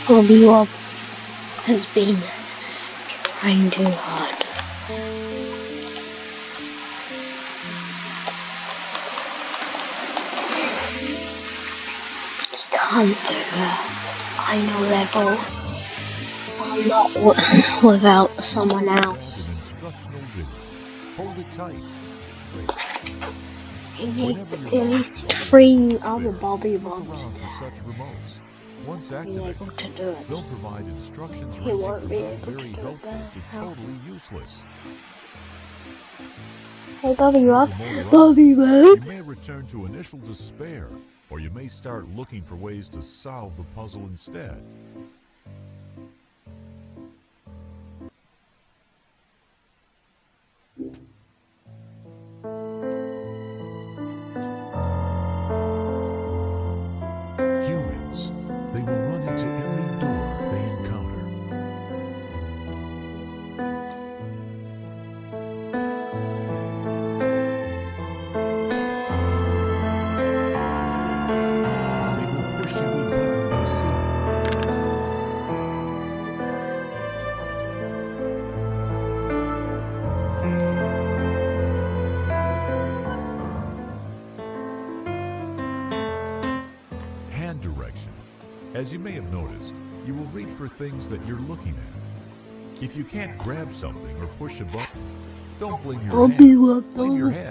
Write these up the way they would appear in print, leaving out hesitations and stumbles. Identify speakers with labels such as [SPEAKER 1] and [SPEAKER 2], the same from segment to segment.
[SPEAKER 1] Obi-Wan has been trying too hard. He can't do a final level not without someone else.
[SPEAKER 2] Hold it tight.
[SPEAKER 1] He needs at least 3 other Bobby-Wobs to
[SPEAKER 2] Once
[SPEAKER 1] be
[SPEAKER 2] activated,
[SPEAKER 1] able to do it.
[SPEAKER 2] they'll provide instructions
[SPEAKER 1] He
[SPEAKER 2] ranging
[SPEAKER 1] won't
[SPEAKER 2] from
[SPEAKER 1] be able to
[SPEAKER 2] very
[SPEAKER 1] do it
[SPEAKER 2] helpful
[SPEAKER 1] by
[SPEAKER 2] to
[SPEAKER 1] himself.
[SPEAKER 2] totally useless.
[SPEAKER 1] Hey Bobby-Wob,
[SPEAKER 2] You
[SPEAKER 1] Bobby-Wob.
[SPEAKER 2] may return to initial despair, or you may start looking for ways to solve the puzzle instead. Humans, they will run into every door they encounter. They will push every button they see. Hand direction. As you may have noticed, you will reach for things that you're looking at. If you can't grab something or push a button, don't blame your hands, blame your head.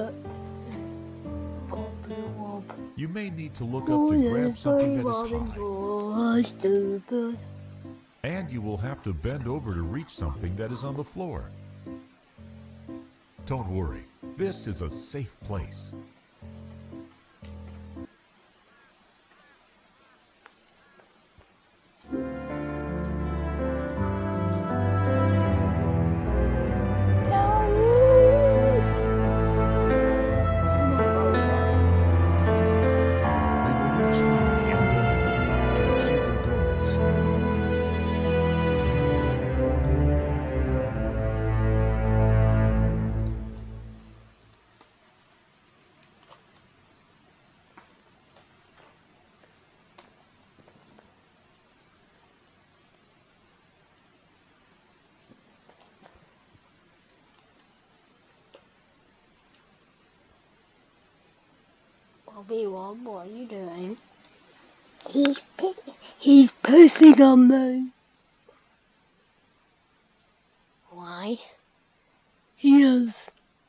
[SPEAKER 1] Bobby-Wob.
[SPEAKER 2] You may need to look up to grab something that is high, and you will have to bend over to reach something that is on the floor. Don't worry, this is a safe place. They will reach high and bend low to achieve their goals.
[SPEAKER 1] Bobby-Wob, what are you doing? He's pissing on me. Why? He is.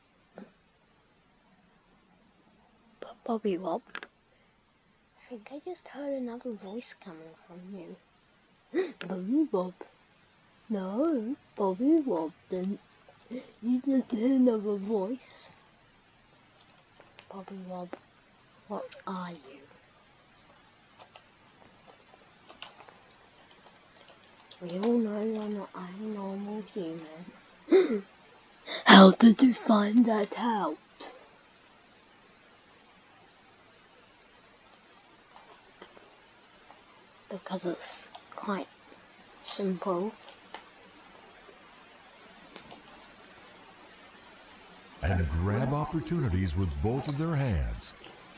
[SPEAKER 1] But Bobby-Wob, I think I just heard another voice coming from you. Bobby-Wob. No, Bobby-Wob didn't. You didn't hear another voice. Bobby-Wob, what are you? We all know you're not a normal human. How did you find that out? Because it's quite simple.
[SPEAKER 2] And grab opportunities with both of their hands.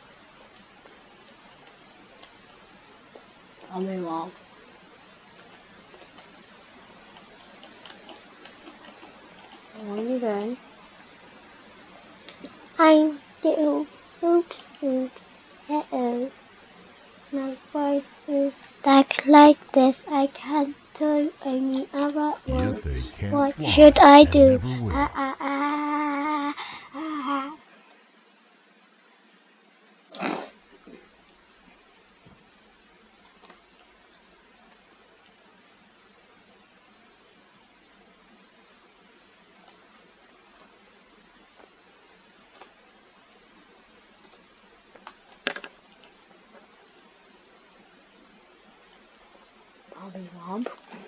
[SPEAKER 1] Bobby-Wob. What are you doing? I'm little oops. Uh-oh. My voice is stuck like this. I can't do any other
[SPEAKER 2] Yet
[SPEAKER 1] words.
[SPEAKER 2] they can't
[SPEAKER 1] What
[SPEAKER 2] fly
[SPEAKER 1] should I
[SPEAKER 2] and
[SPEAKER 1] do?
[SPEAKER 2] never will.
[SPEAKER 1] Bobby-Wob.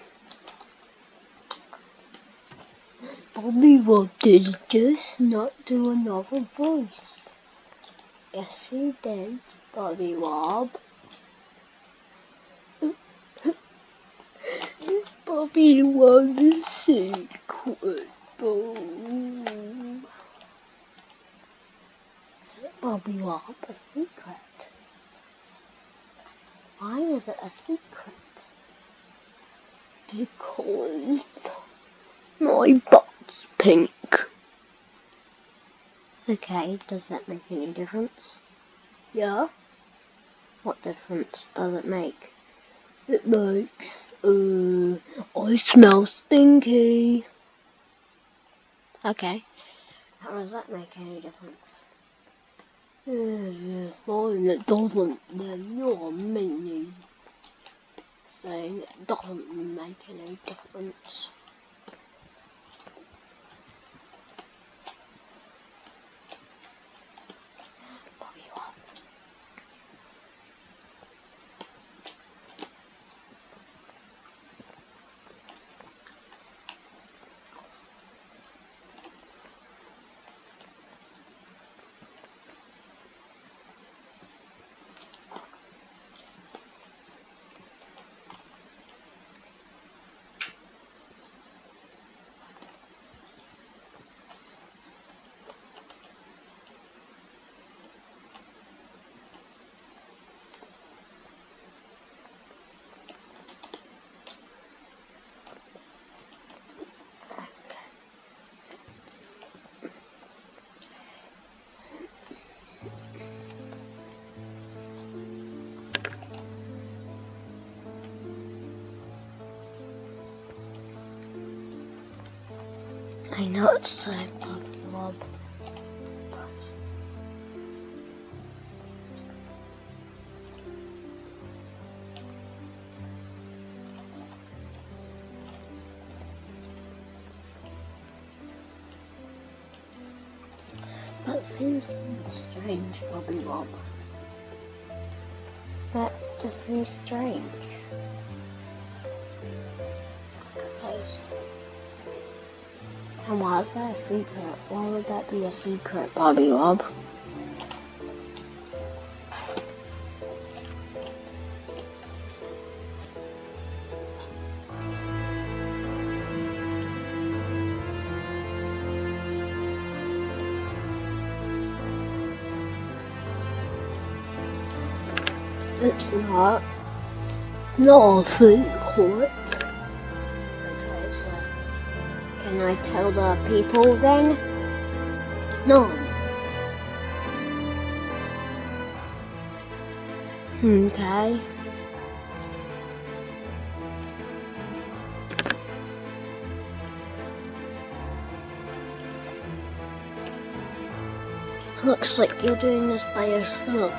[SPEAKER 1] Bobby-Wob did just not do another voice. Yes, he did, Bobby-Wob. Bobby-Wob is secret. Is it Bobby-Wob a secret? Why is it a secret? Because my butt's pink. Okay, does that make any difference? Yeah? What difference does it make? It makes, I smell stinky. Okay. How does that make any difference? If it doesn't, then you're meaning. Saying it doesn't make any difference. I know it's so Bob, but it seems strange, Bobby Bob. That just seems strange. And why is that a secret? Why would that be a secret, Bobby Bob? It's not a secret. Okay, so can I tell the people then? No. Okay. Looks like you're doing this by yourself.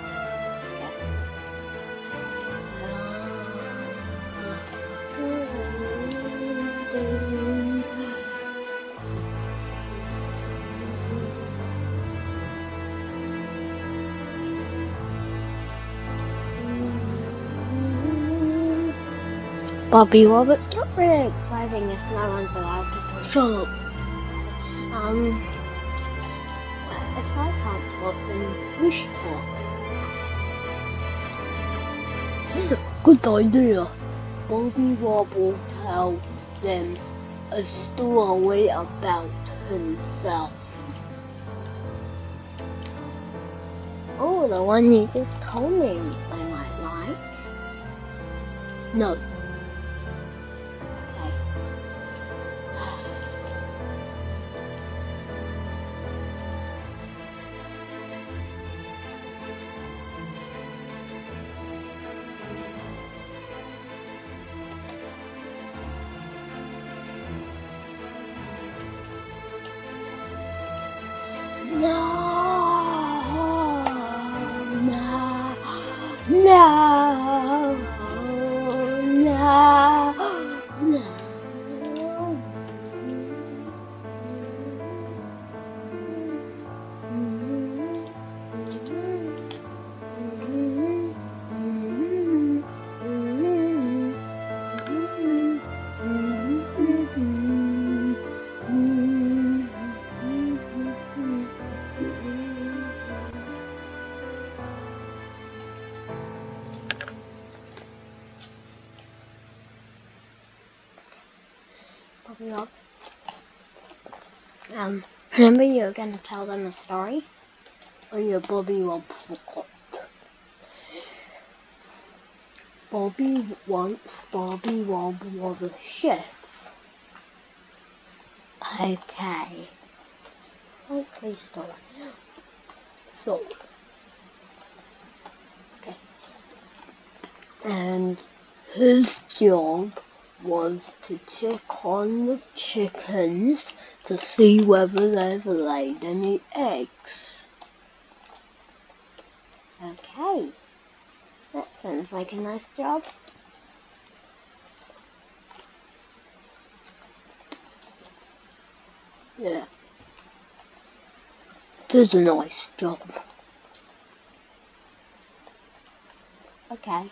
[SPEAKER 1] Bobby Bob, it's not really exciting if no one's allowed to shut up. If I can't talk, then we should talk. Good idea. Bobby Bob will tell them a story about himself. Oh, the one you just told me I might like. No. Remember you were going to tell them a story? Or your Bobby Bob forgot? Once Bobby Wob was a chef. Okay. Okay, story. So. Okay. And his job was to check on the chickens to see whether they've laid any eggs. Okay. That sounds like a nice job. Yeah. It is a nice job. Okay.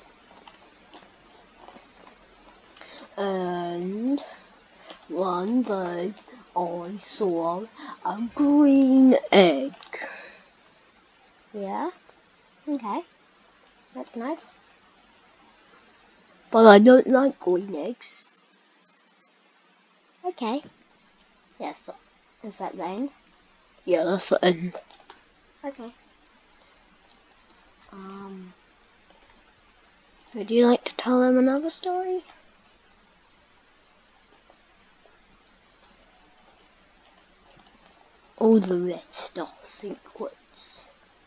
[SPEAKER 1] And one day I saw a green egg. Yeah? Okay. That's nice. But I don't like green eggs. Okay. Yes. Is that the end? Yeah, that's the end. Okay. Would you like to tell them another story? All the rest are secrets.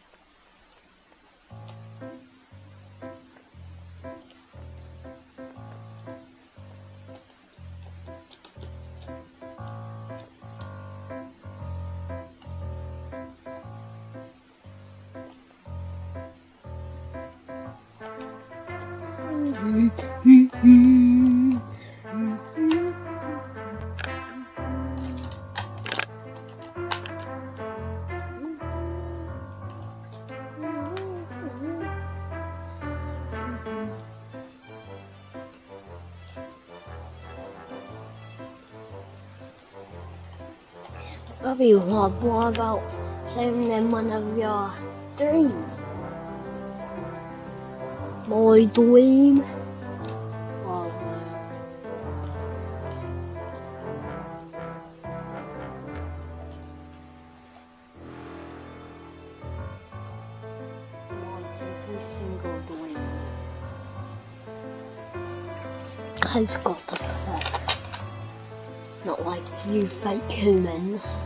[SPEAKER 1] Bobby Wob, what about telling them one of your dreams? My dream was every single dream has got a purpose. Not like you fake humans.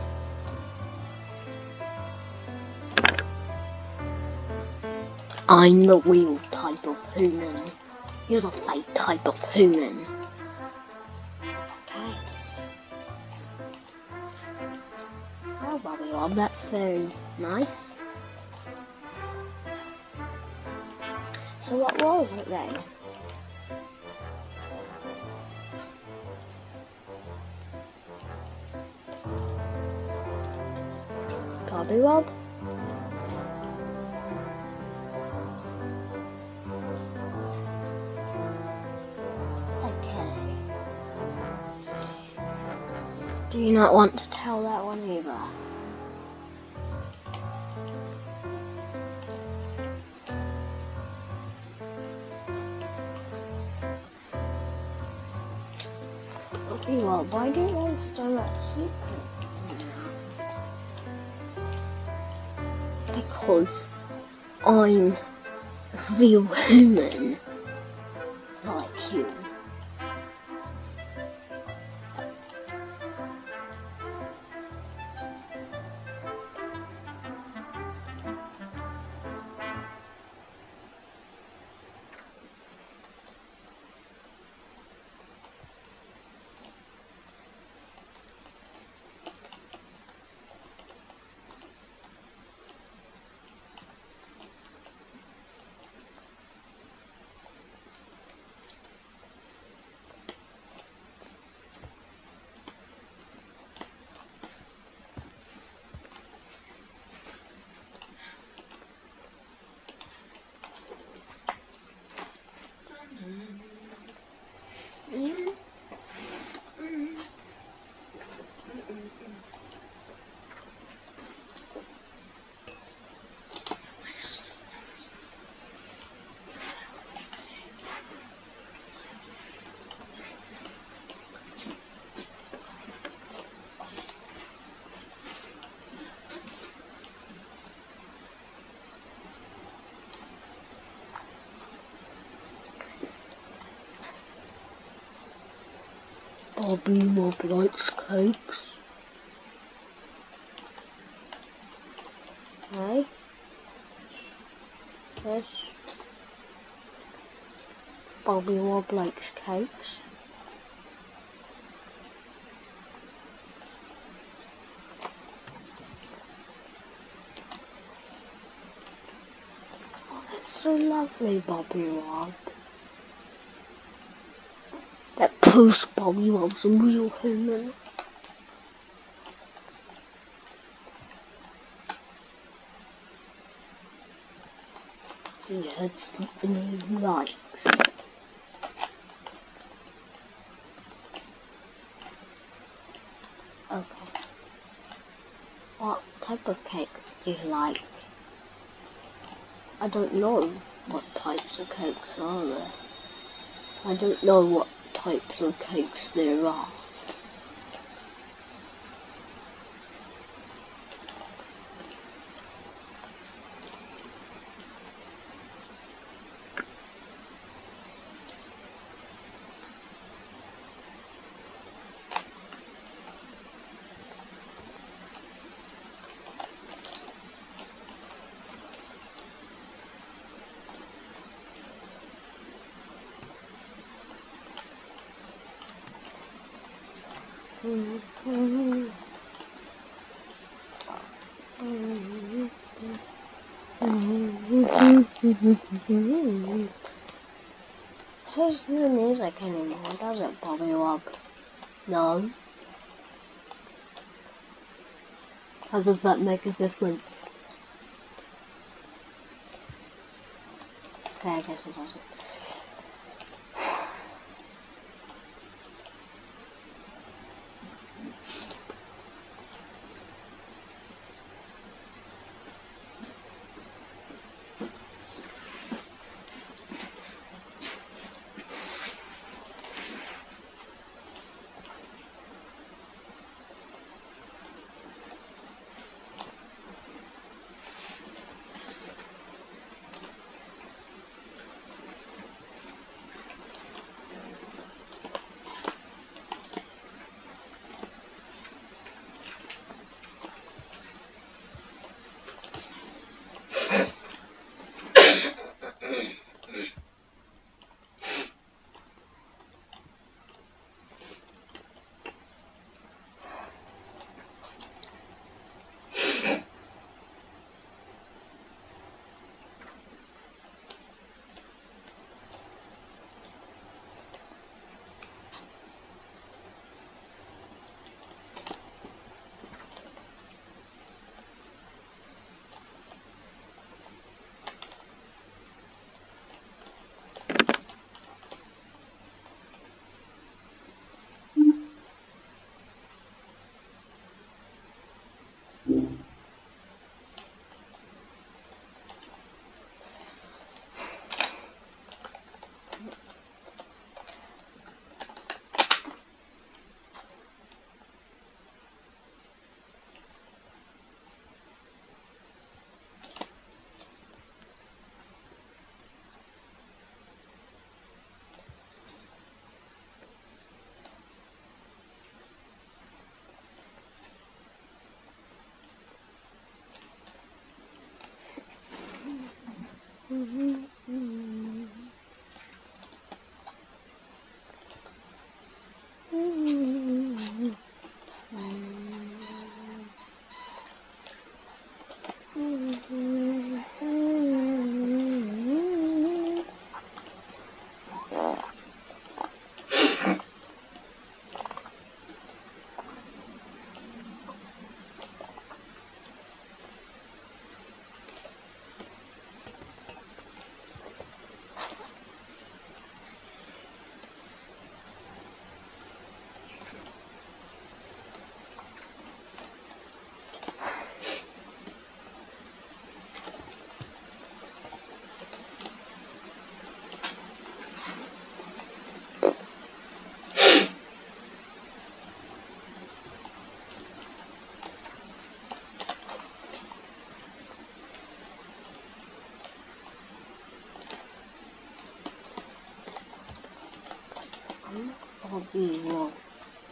[SPEAKER 1] I'm the real type of human. You're the fake type of human. Okay. Oh, Bobby Wob, that's so nice. So what was it then? Bobby Wob? Okay. Do you not want to tell that one either? Bobby Wob, why do you want so much secret? Because I'm a real human, like you. Bobby Wob likes cakes. Hey? Yes. Bobby Wob likes cakes. Oh, that's so lovely, Bobby Wob. That proves Bobby Wob's a real human. He had something he likes. Okay. What type of cakes do you like? I don't know what types of cakes are there. I don't know what types of cakes there are. Says no music anymore, does it, Bobby Wob? No. How does that make a difference? Okay, I guess it doesn't. Bobby Wob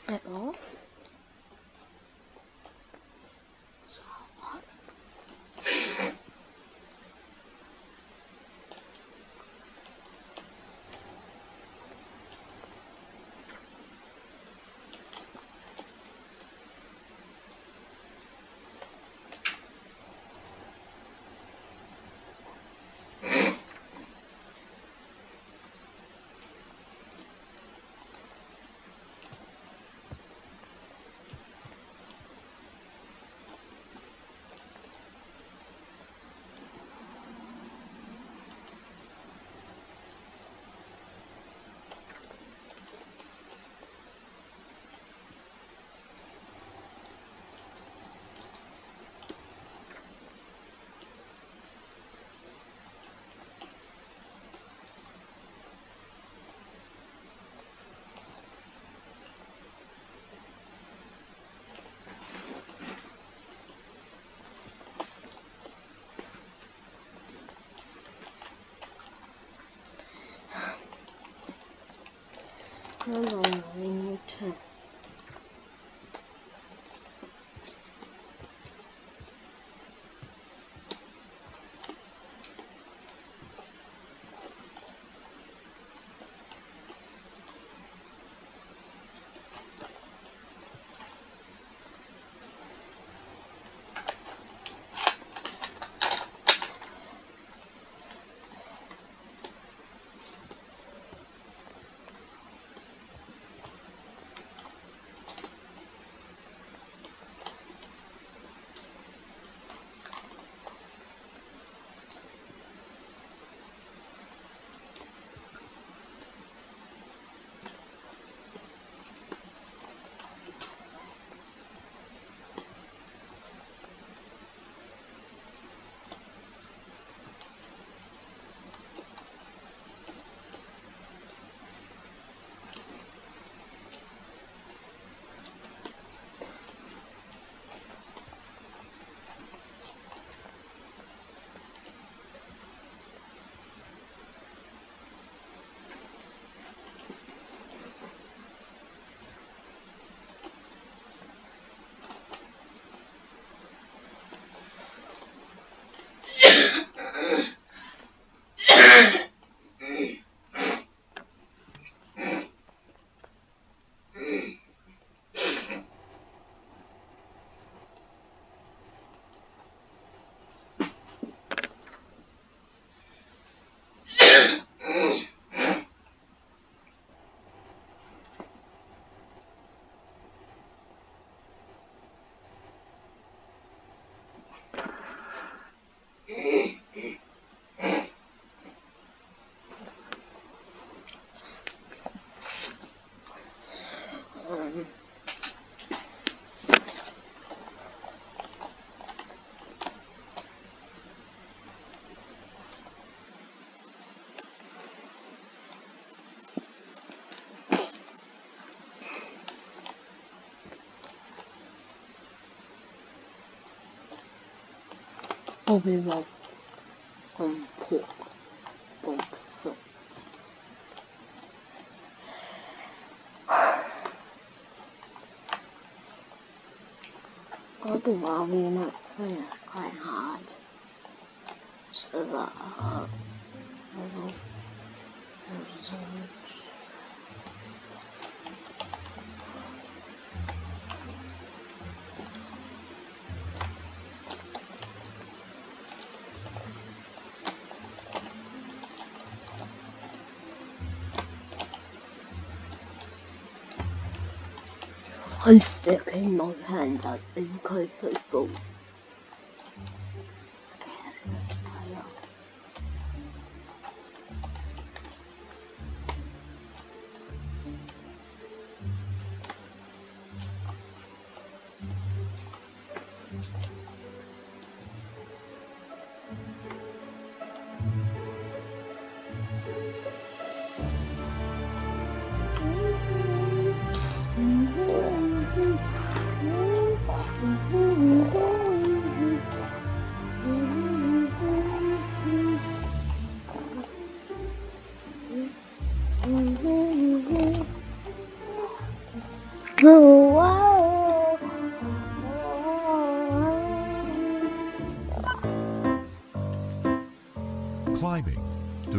[SPEAKER 1] at all. No, in your turn. Bobby Bob on pork bog soup. Bobby Bob, you know, it's quite hard. So that I'm sticking my hand out in case I fall. Okay, let's go try out.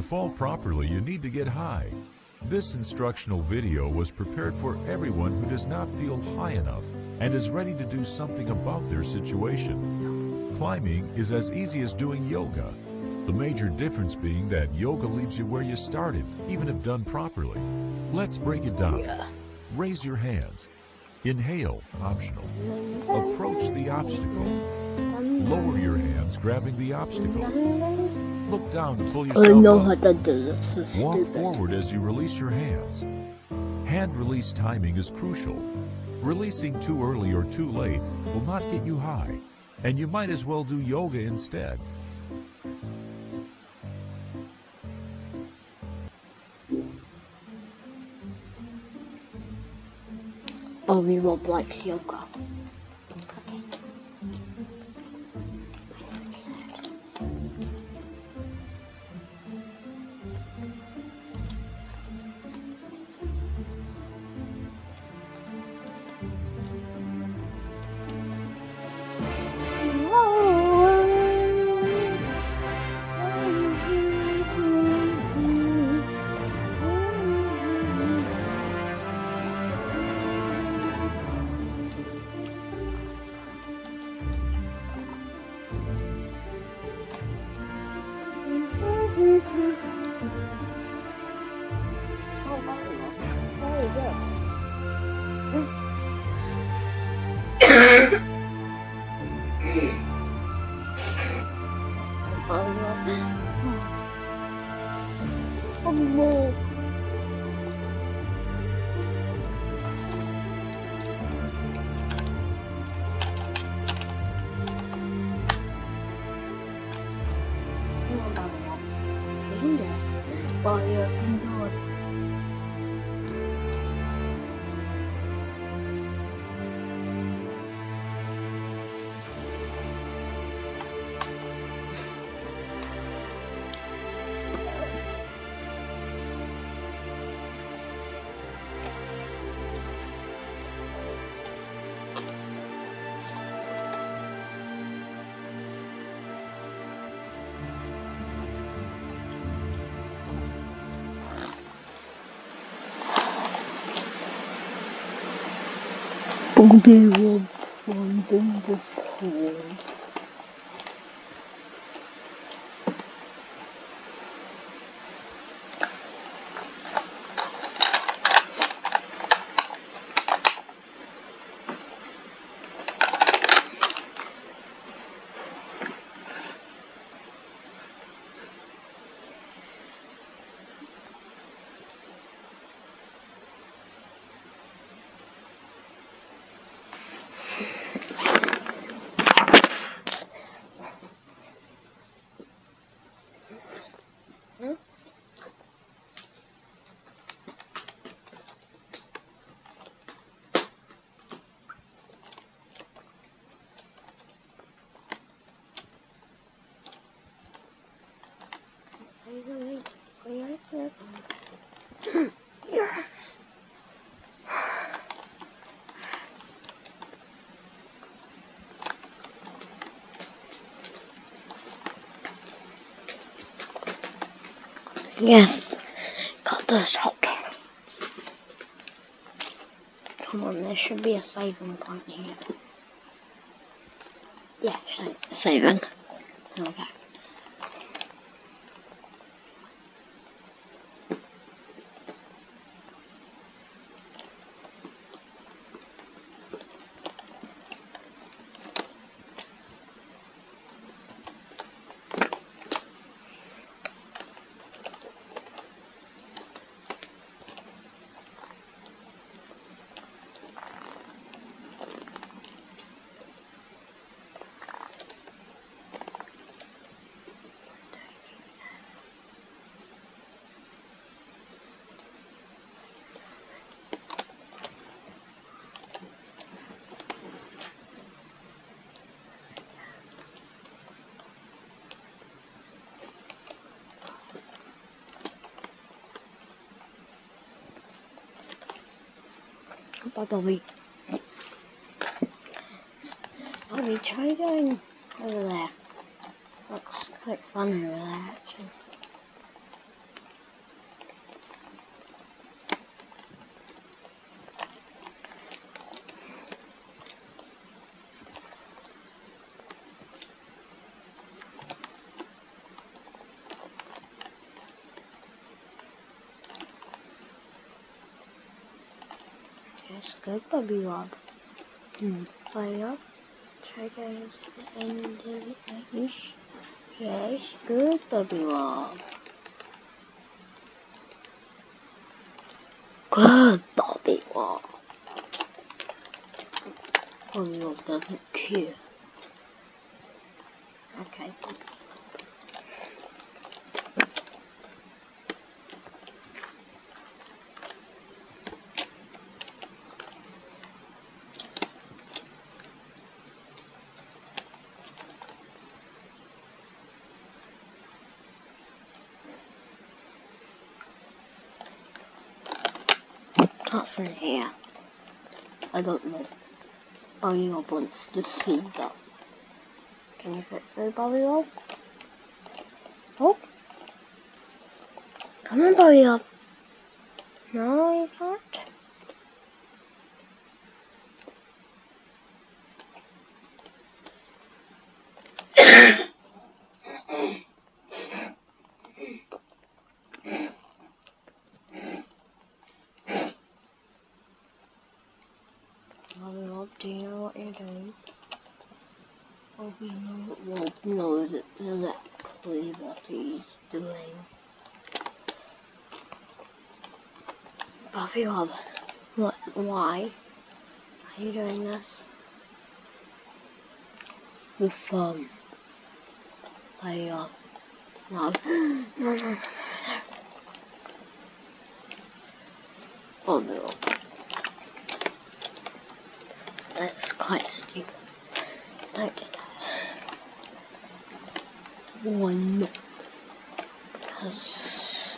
[SPEAKER 2] fall properly, you need to get high. This instructional video was prepared for everyone who does not feel high enough and is ready to do something about their situation. Climbing is as easy as doing yoga. The major difference being that yoga leaves you where you started, even if done properly. Let's break it down. Raise your hands. Inhale, optional. Approach the obstacle. Lower your hands, grabbing the obstacle. Look down to pull yourself
[SPEAKER 1] I know how
[SPEAKER 2] up.
[SPEAKER 1] to do this.
[SPEAKER 2] Walk forward as you release your hands. Hand release timing is crucial. Releasing too early or too late will not get you high, and you might as well do yoga instead.
[SPEAKER 1] Bobby Rob likes yoga. Oh no. Isn't it? While you're indoors. Bobby Rob finding the sword. Yes. Yes, got the shot. Come on, there should be a saving point here. Yeah, saving. Okay. Bye, Bobby. Bobby, try going over there. Looks quite fun over there, actually. Yes, good, Bobby Rob. Play up. Try to end the Yes, good, Bobby Rob. Good, Bobby Rob. Bobby Rob doesn't care. Okay. What's in here? I don't know. Bobby Rob wants to see that. Can you fit through, Bobby Rob? Oh! Come on, Bobby Rob. No, you can't. Bobby Rob, do you know what you're doing? Bobby Rob knows exactly what he's doing. Bobby Rob, why are you doing this? For fun. Bobby Rob, no. No. Bobby Rob. That's quite stupid. Don't do that. Why not? Because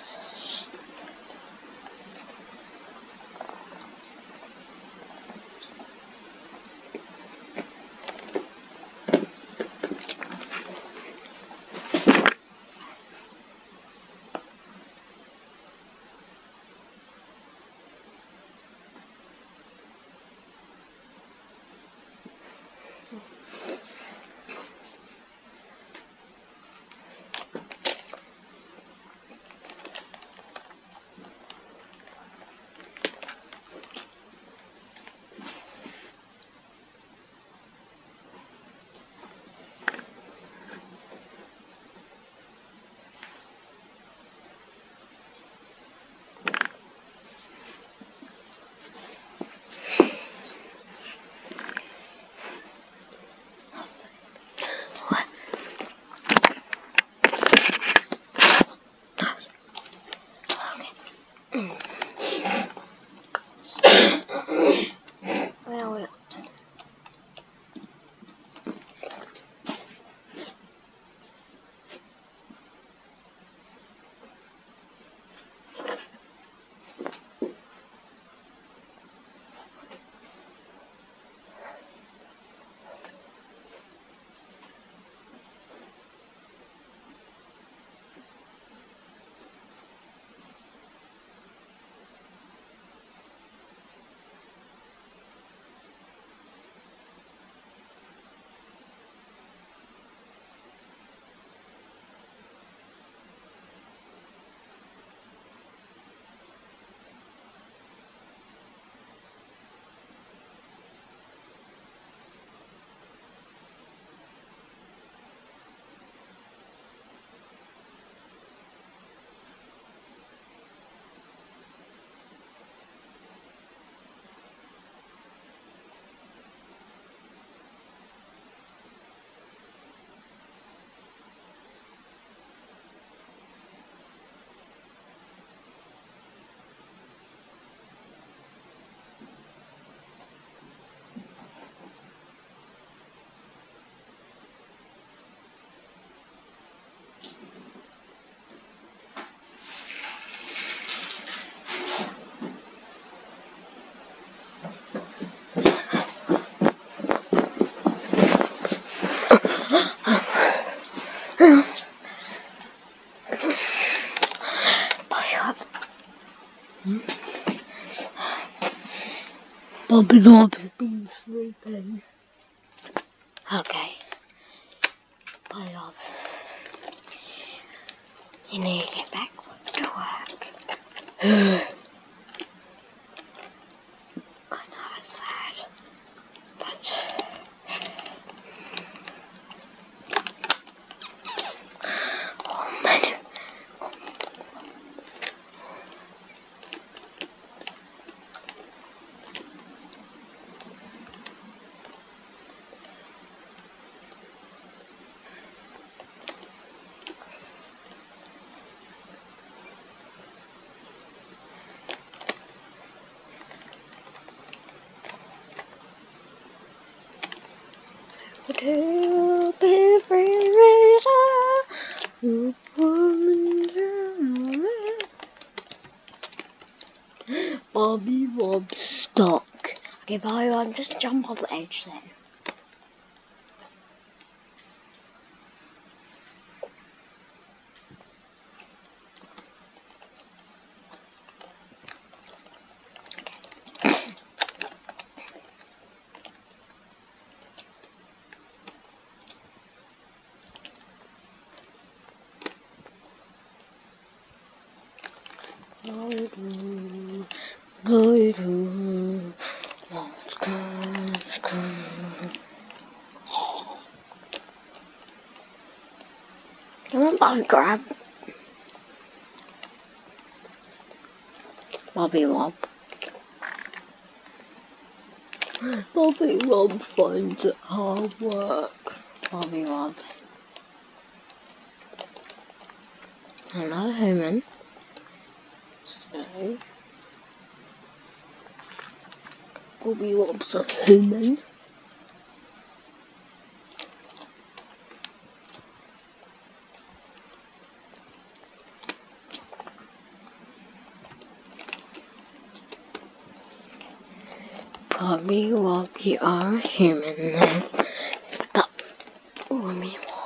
[SPEAKER 1] where are we up to? Bobby Rob has been sleeping. Okay. Bobby Rob. You need to get back to work. I To be free, Bobby Wob stuck. Okay, bye. Just jump off the edge then. Come on, Bobby, grab Bobby Wob. Bobby Wob finds it hard work. Bobby Wob. Hello, human. So, Bobby Wob's a human. Bobby Wob, you are a human now. Stop fooling me more.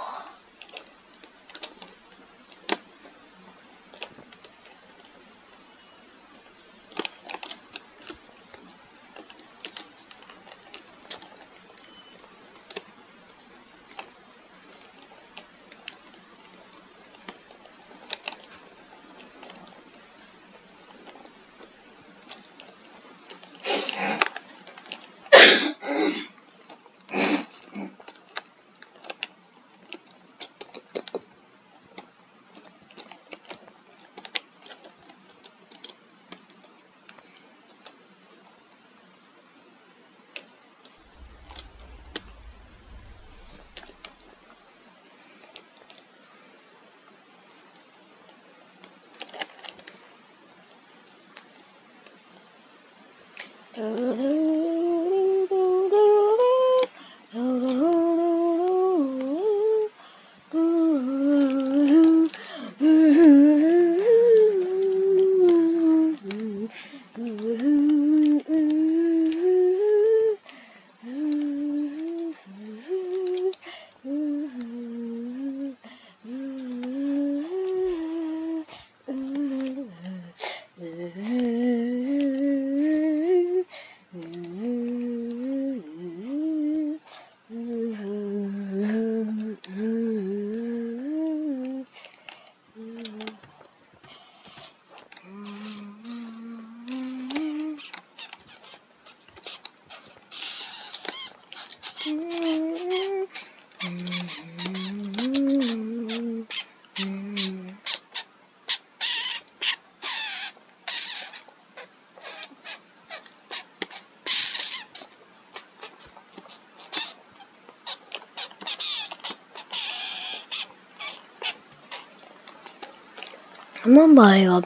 [SPEAKER 1] Come on, Bobby Wob.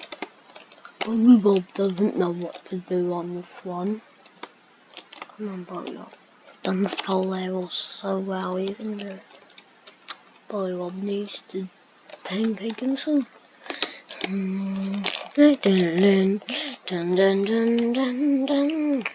[SPEAKER 1] Bobby Wob doesn't know what to do on this one. Come on, Bobby Wob. Done this whole level so well, you can do it. Bobby Wob needs to pancake himself. Dun dun dun dun dun dun dun.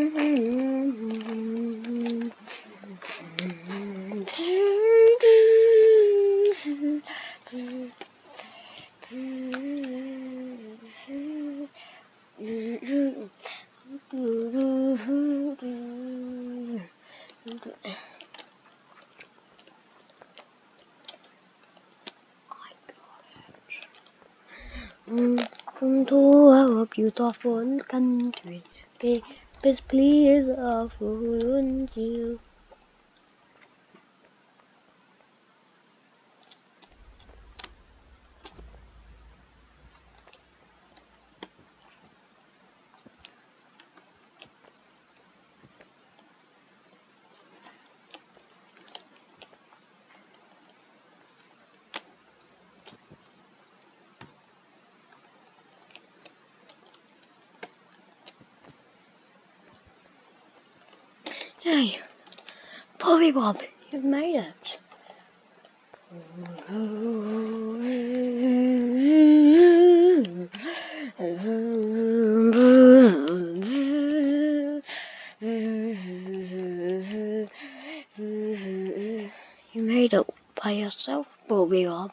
[SPEAKER 1] Welcome to our beautiful country. Please, please, affluent you. Hey, Bobby Bob, you've made it. You made it by yourself, Bobby Bob.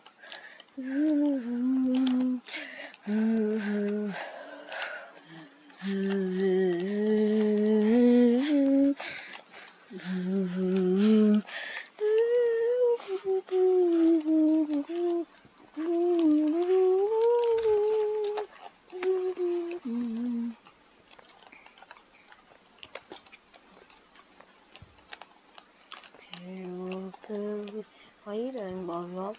[SPEAKER 1] What are you doing, Bobby Bob?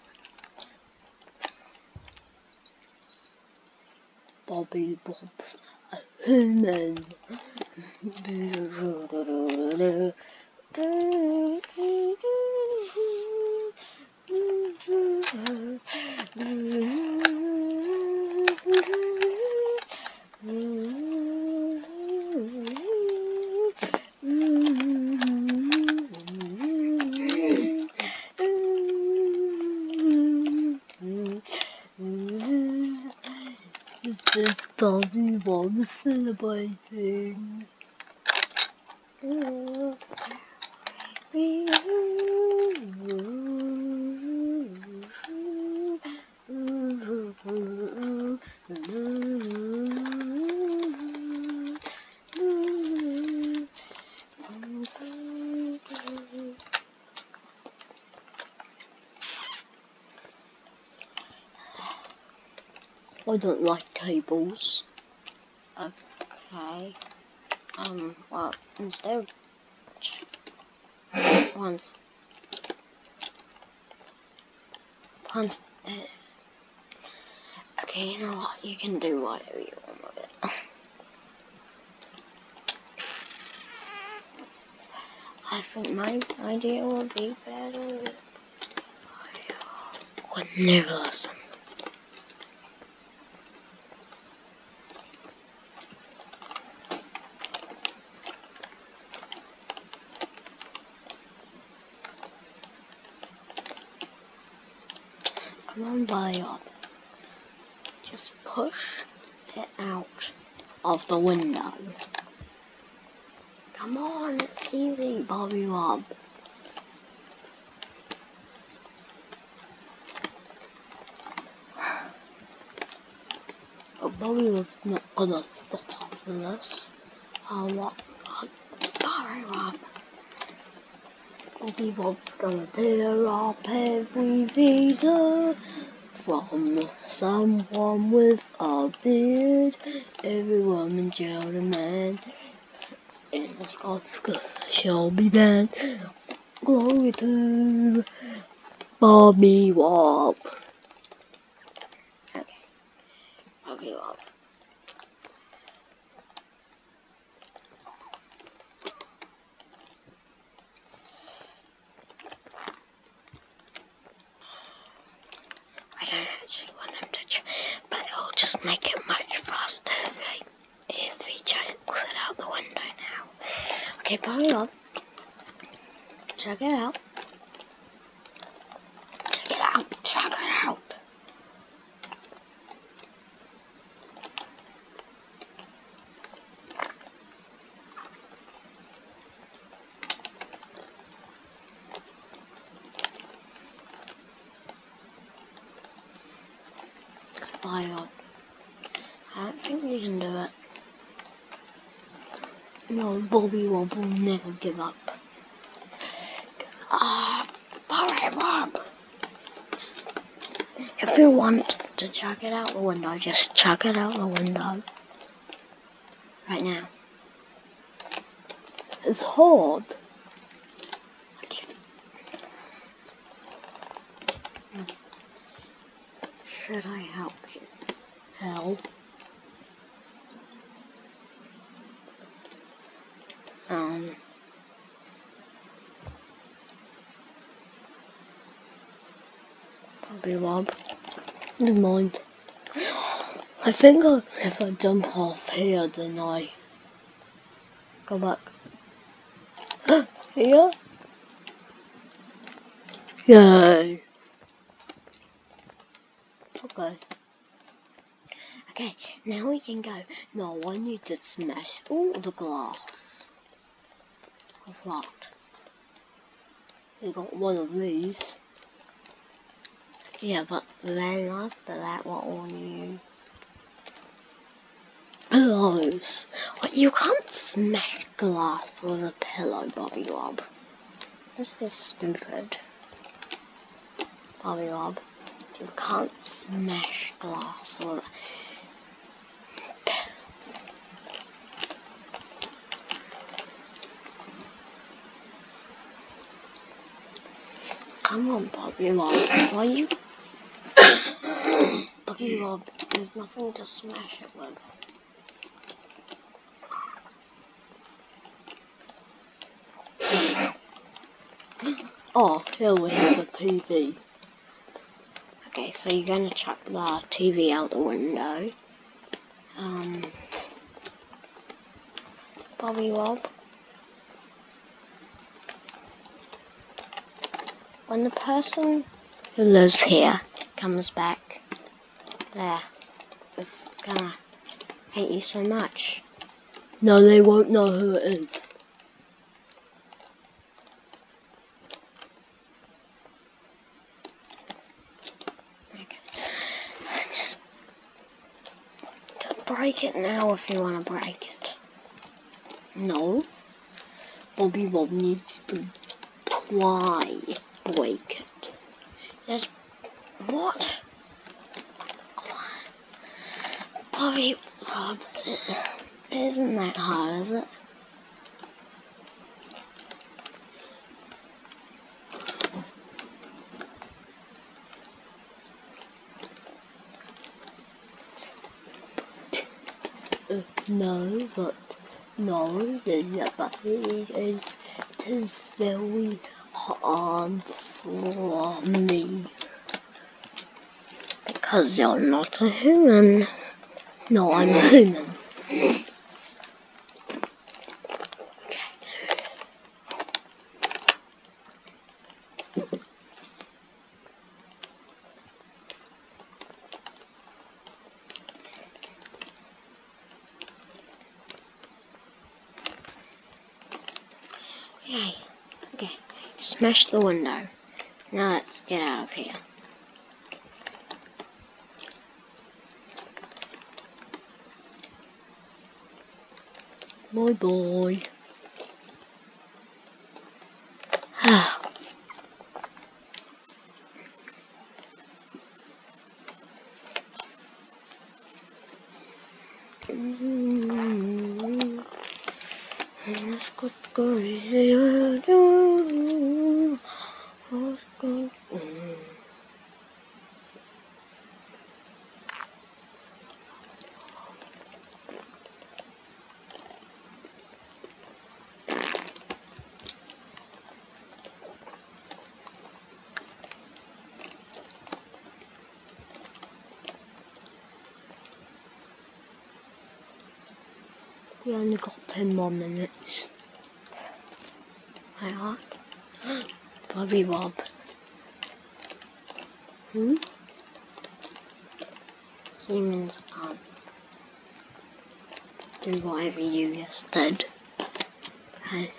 [SPEAKER 1] Bobby Bob's a human. This is Bobby Bob celebrating. I don't like cables. Okay. Well, instead once okay, you know what? You can do whatever you want with it. I think my idea would be better. I would never listen. Come on, Bobby Bob. Just push it out of the window. Come on, it's easy, Bobby Bob. But Bobby Bob's not gonna stop after this. Bobby Bob. Bobby Bob's gonna tear up every visa from someone with a beard. Every woman, child, and man in the sky shall be banned. Glory to Bobby Bob. Okay, Bobby Bob. I don't actually want him to, but it'll just make it much faster if he checks it out the window now. Okay, Bobby Bob, check it out. Check it out. Check it out. Bobby Bob. I don't think we can do it. No, Bobby Bob will never give up. Bobby Bob. If you want to chuck it out the window, just chuck it out the window. Right now. It's hard. Okay. Should I help you? Help. Bobby Bob, never mind. I think if I jump off here, then I go back. Here? Yay. Okay. Okay, now we can go. No, I need to smash all the glass. Of what? We got one of these. Yeah, but then after that, what will you use? Pillows. What, you can't smash glass with a pillow, Bobby Rob. This is stupid. Bobby Rob. You can't smash glass with a... Come on, Bobby Rob. Why you... Bobby Rob, there's nothing to smash it with. Oh, here we have the TV. Okay, so you're gonna chuck the TV out the window. Bobby Rob. When the person who lives here comes back, they're just gonna hate you so much. No, they won't know who it is. Break it now if you want to break it. No. Bobby Rob needs to break it. Yes. What? Bobby Rob, it isn't that hard, is it? No, but it is very hard for me because you're not a human. No, I'm a human. Okay, smash the window. Now let's get out of here. Bye bye. We only got 10 more minutes. Hi, Bobby Rob. Humans can't do whatever you just did. Okay.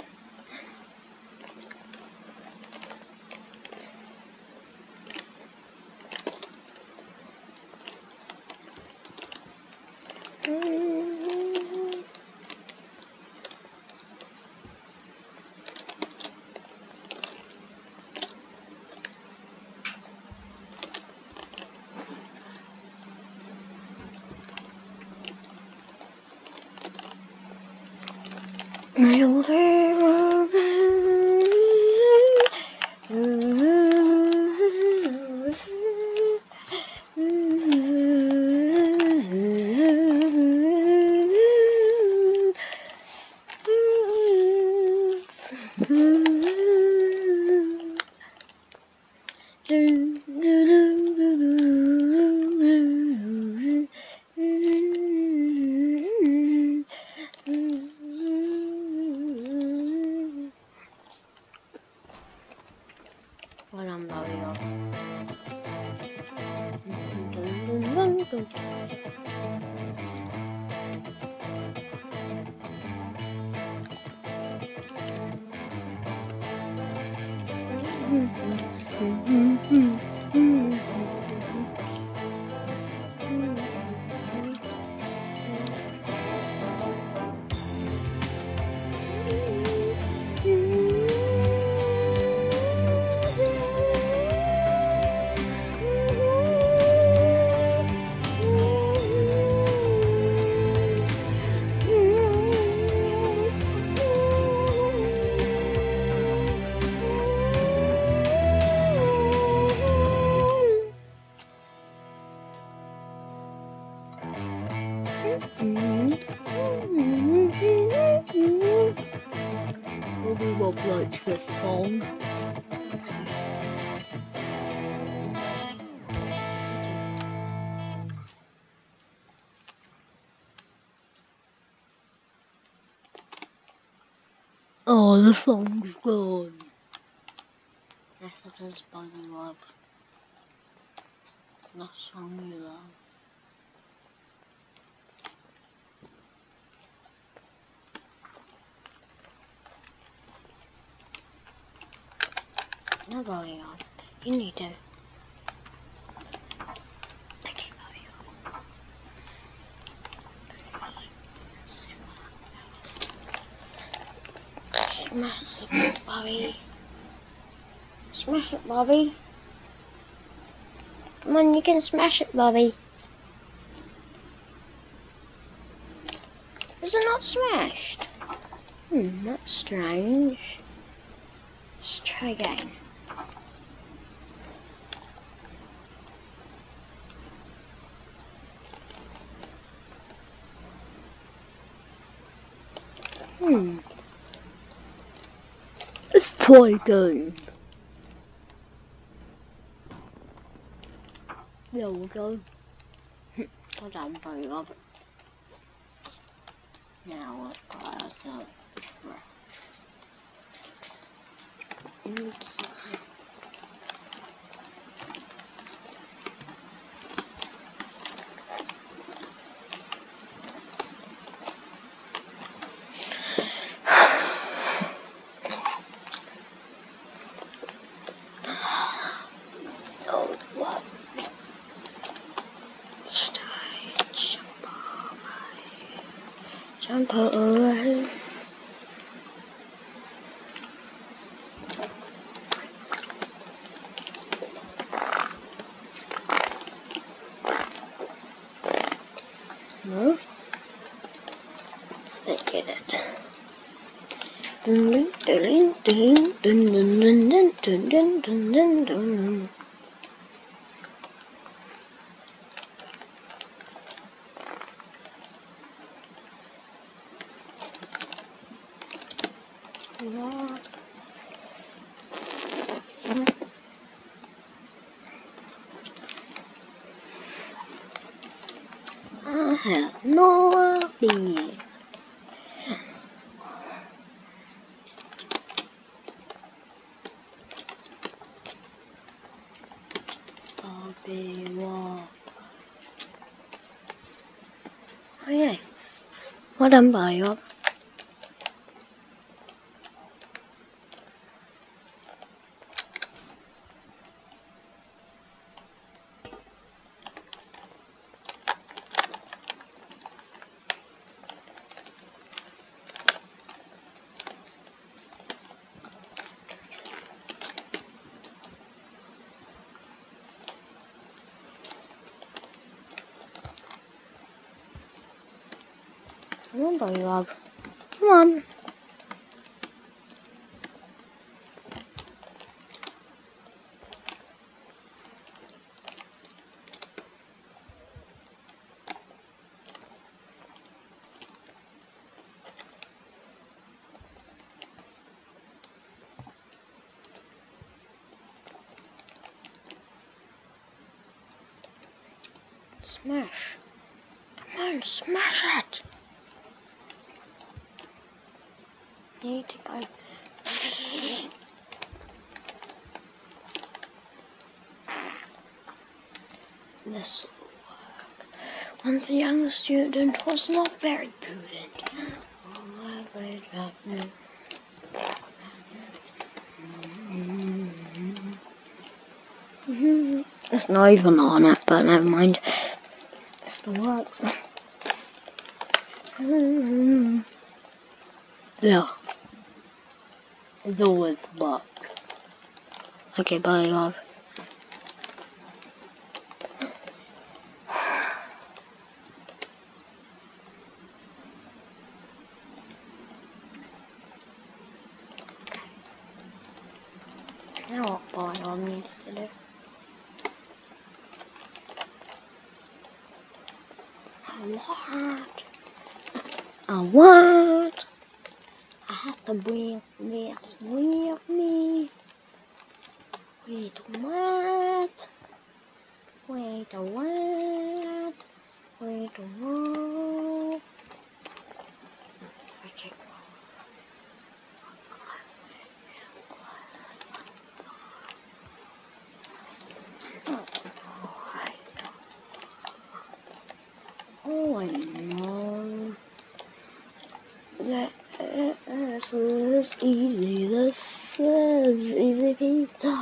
[SPEAKER 1] Bobby Bob likes this song. Oh, the song's gone. Yes, it is Bobby Bob. The song you love. No, Bobby Bob. You need to. Okay, Bobby Bob. Smash it, Bobby. Smash it, Bobby. Come on, you can smash it, Bobby. Is it not smashed? That's strange. Let's try again. Let's try again. There we go. Well done, Bobby Bob. Now let's try ourselves. Oh, what? Jump away. No? They get it. Dun dun dun dun dun dun dun dun dun dun dun. I have no idea. Bobby Bob. Oh yeah. Well done, Bobby Bob. Come on, Bobby Bob. Come on. Smash. Come on, smash it. You need to go. This will work. Once a young student was not very prudent. Oh, I played that. It's not even on it, but never mind. It still works. Yeah. It always works. Okay, bye, love. Now what Bob needs to do. What? I have to bring this with me. Wait, what? Wait, what? Wait, what? I check. Oh, I know. This is easy. This is easy pizza.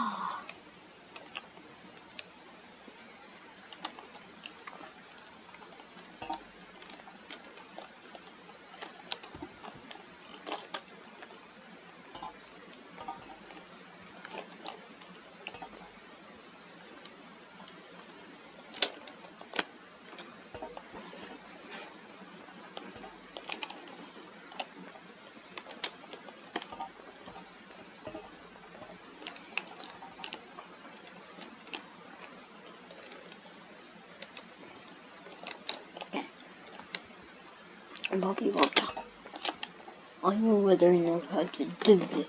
[SPEAKER 1] Bobby Walker. I already know how to do this.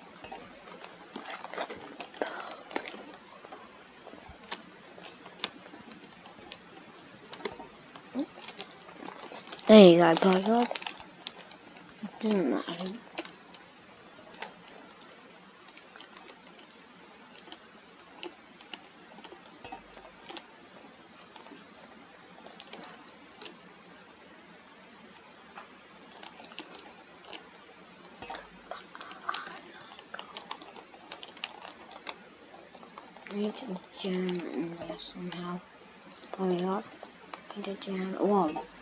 [SPEAKER 1] There you go, Bobby. It doesn't matter. I need to jam in there somehow. Hurry up. Get a jam. Whoa.